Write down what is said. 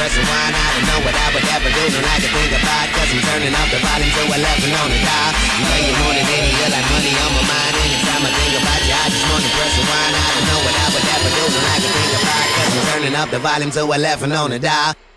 pressing wine. I don't know what I would ever do, don't like to think about, cause I'm turning up the volume to 11 on the dial. You know you more than any, you're like money on my mind. Anytime I think about you, I just wanna press rewind. I don't know what I would ever do, don't like to think about, cause I'm turning up the volume to 11 on the dial.